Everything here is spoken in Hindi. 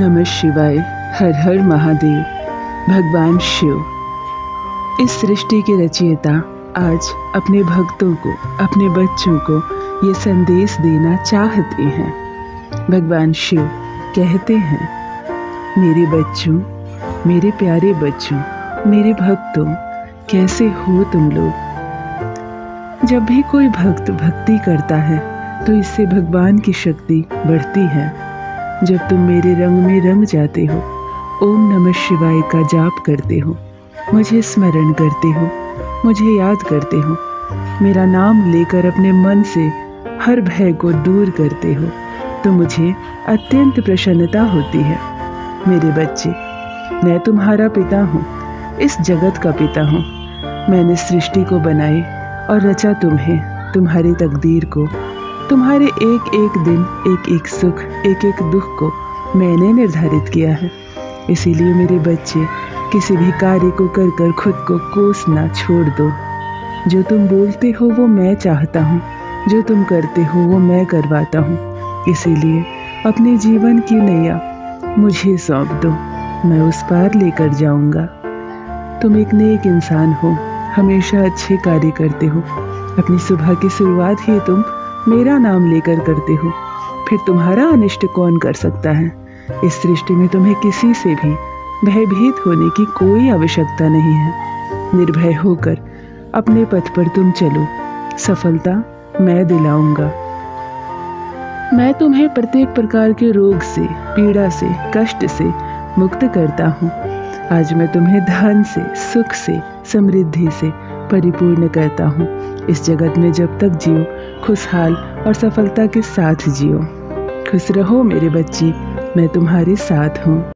नमः शिवाय। हर हर महादेव। भगवान शिव इस सृष्टि के रचयिता आज अपने भक्तों को, अपने बच्चों को ये संदेश देना चाहते हैं। भगवान शिव कहते हैं, मेरे बच्चों, मेरे प्यारे बच्चों, मेरे भक्तों, कैसे हो तुम लोग। जब भी कोई भक्त भक्ति करता है तो इससे भगवान की शक्ति बढ़ती है। जब तुम मेरे रंग में रंग जाते हो, ओम नमः शिवाय का जाप करते हो, मुझे स्मरण करते हो, मुझे याद करते हो, मेरा नाम लेकर अपने मन से हर भय को दूर करते हो, तो मुझे अत्यंत प्रसन्नता होती है। मेरे बच्चे, मैं तुम्हारा पिता हूँ, इस जगत का पिता हूँ। मैंने सृष्टि को बनाए और रचा तुम्हें, तुम्हारी तकदीर को, तुम्हारे एक एक दिन, एक एक सुख, एक एक दुख को मैंने निर्धारित किया है। इसीलिए मेरे बच्चे, किसी भी कार्य को कर कर खुद को कोसना छोड़ दो। जो तुम बोलते हो वो मैं चाहता हूँ, जो तुम करते हो वो मैं करवाता हूँ। इसीलिए अपने जीवन की नैया मुझे सौंप दो, मैं उस पार लेकर जाऊँगा। तुम एक नेक इंसान हो, हमेशा अच्छे कार्य करते हो। अपनी सुबह की शुरुआत ही तुम मेरा नाम लेकर करते हो, फिर तुम्हारा अनिष्ट कौन कर सकता है। इस सृष्टि में तुम्हें किसी से भी भयभीत होने की कोई आवश्यकता नहीं है। निर्भय होकर अपने पथ पर तुम चलो, सफलता मैं दिलाऊंगा। मैं तुम्हें प्रत्येक प्रकार के रोग से, पीड़ा से, कष्ट से मुक्त करता हूँ। आज मैं तुम्हें धन से, सुख से, समृद्धि से परिपूर्ण करता हूँ। इस जगत में जब तक जियो, खुशहाल और सफलता के साथ जियो। खुश रहो मेरे बच्चे, मैं तुम्हारे साथ हूँ।